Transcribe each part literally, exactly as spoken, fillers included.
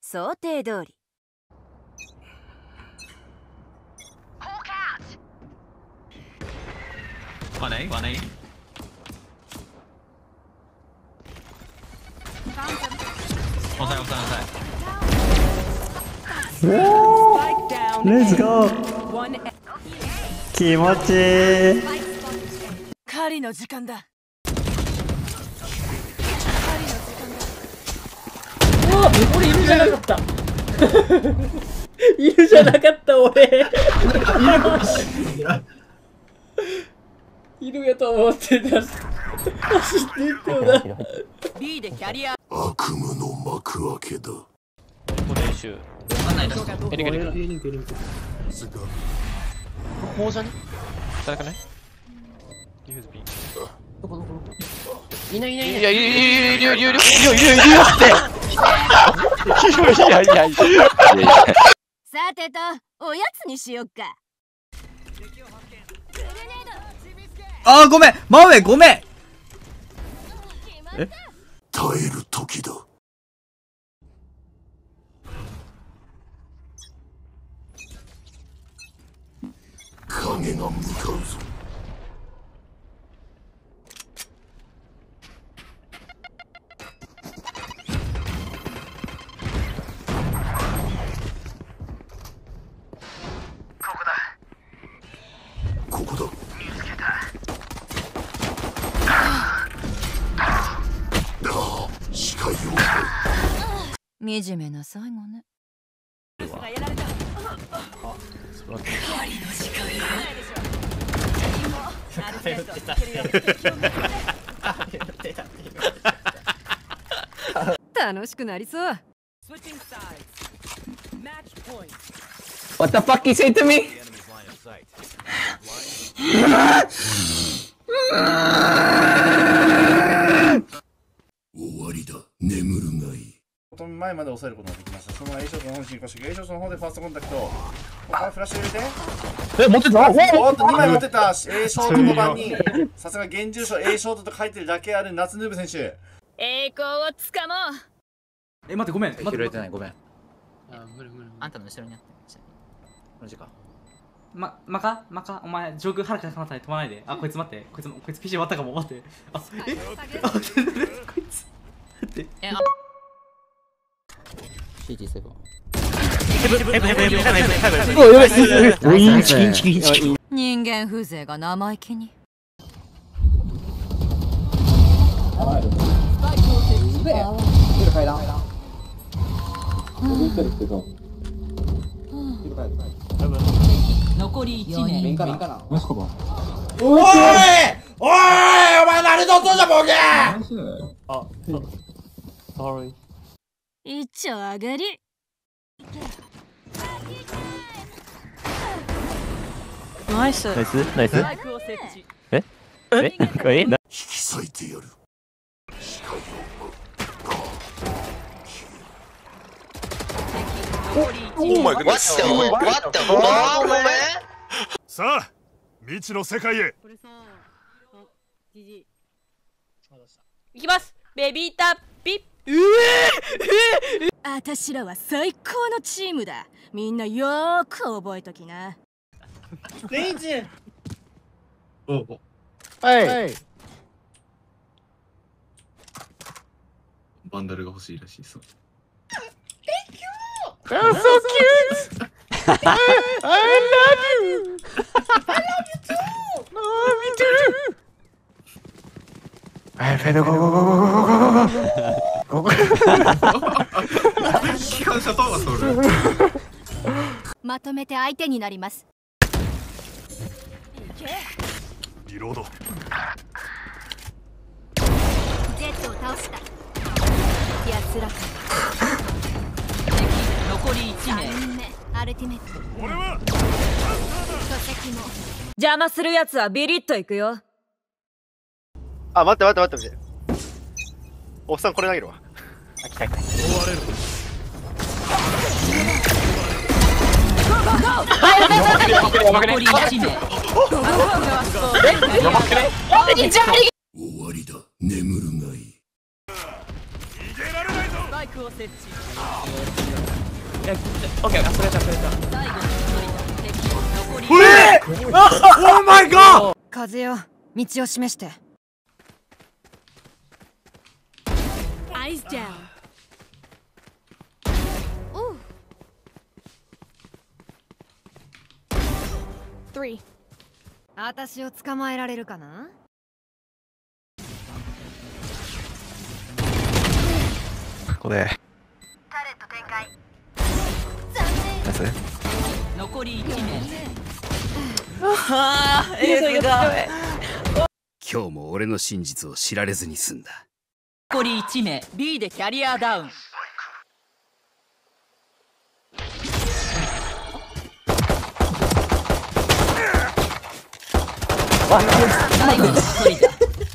想定通り。 One A, one A. One side, one side, one side. Let's go! 気持ちいい。 狩りの時間だ。 俺いるじゃなかったいるじゃなかった俺いるやと思ってたし走っていったよな B でキャリア。 悪夢の幕開けだ。 これ練習。わかんないです。エリカエリカ。 リンクリンクもうじゃね？誰かね？ディフューズ B。 どこどこどこいないいないいない。 いやいるいるいるいるいるいるいるいるいるいるっていやいやいやさてとおやつにしよっか。 あーごめん真上ごめん。え耐える時だ。影が向かうぞ。ここだ。見つけた。ああ、視界を。 惨めな最後ね。楽しくなりそう。 What the fuck you say to me? 終わりだ。眠るがいい。 前まで抑えることができました。そのまま A ショットの方に進行して、A ショットの方でファーストコンタクト。ここからフラッシュ入れて。 え、持ってた？ おっとにまい持ってた。A ショートの番に、さすが現住所 A ショートと書いてるだけある夏ヌーブ選手。 栄光をつかもう。 え待ってごめん待って拾えてないごめん。 あ、無理無理。 あんたの後ろにあってマジか。 ま、マカマカお前上空はるか彼方に飛ばないで。あこいつ待ってこいつこいつ ピーシー 終わったかも。待ってあえあこいつ待ってえあシーティーセブン。 おやばい。インチキンチキンチキン。 人間風情が生意気に。 残りいちねん。メインかな。 おいおいお前何とっとんじゃボケ。 あ、sorry。 一丁上がり。ナイスナイスナイスええこれな引き裂いてやる。視界を。 お前がさあ未知の世界へ。 いきます。ベビータピッ。 あたしらは最高のチームだ。みんなよーく覚えときな。 レイジ。 おお。 はい。 バンダルが欲しいらしいそう。 That's so cute. I, I love you. I love you too. Oh, me too. I better go go go go go go go. 機関車とはそれ。 まとめて相手になります。 リロード。 ジェットを倒した。奴らか。 残りいちねん。 アルティメット。 俺は書籍も。 邪魔するやつはビリッといくよ。 あ、待って待って待って待って。おっさんこれ投げるわ。あ、来た来た。 追われる。 残りいちねん。 終わりだ。眠るがいい。 逃げられないぞ。 スパイクを設置。 や、オッケー、あ、それだ、それだ。 残りえー、オーマイガー。 風よ、道を示して。Eyes down. Three. 私を捕まえられるかな？ ここで。 タレット展開。 ナイス。 残りいち名。 ああ、エースが。 今日も俺の真実を知られずに済んだ。 残りいち名。B でキャリアダウン。最後の一人だ。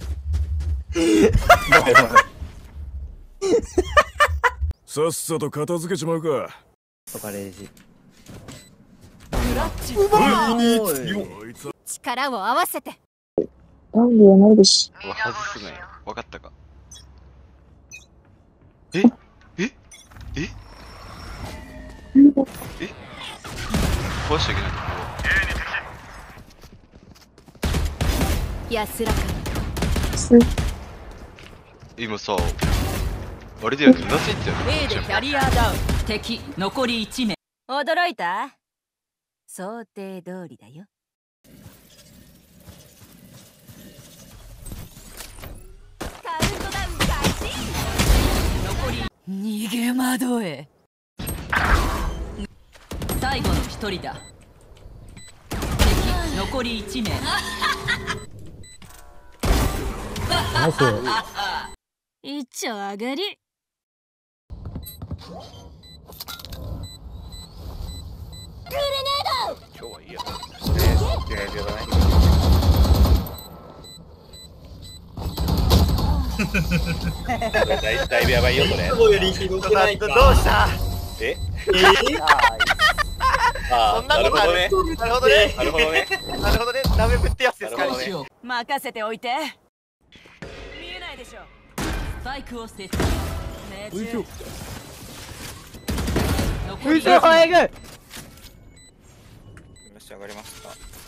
さっさと片付けちまうか。 とかレイジ。 力を合わせて。 なんでやないでし。外すね。わかったか。え？え？え？え？壊しちゃいけないとこ。 安らかに。 今さ、あれだよね、うなずいてる。 A でキャリアダウン。敵残りいち名。 驚いた？想定通りだよ。カウントダウン開始。 残り逃げ惑え。 最後の一人だ。敵残りいち名。 ナイス。一丁上がり。グレネード。 今日はいいや。えー、秒だね。だいだいぶやばいよこれ。いつもよりひどくないか。どうした？え？ああ、なるほどね。なるほどね。なるほどね。なるほどね。ダメぶってやつですからね。 任せておいて。見えないでしょ。 スパイクを設置。 ういしょ。 残りいち名。 よし上がりました。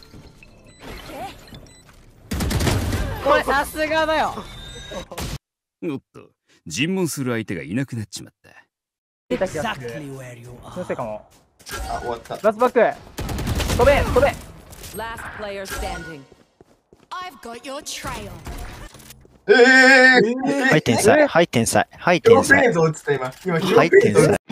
これさすがだよ。 おっと、尋問する相手がいなくなっちまった。 出た気がする。気のせいかも。 あ、終わった。 ラスバック。飛べ、飛べ。 Last player standing。 I've got your trail。 ええー。 はい天才、はい天才、はい天才。はい天才。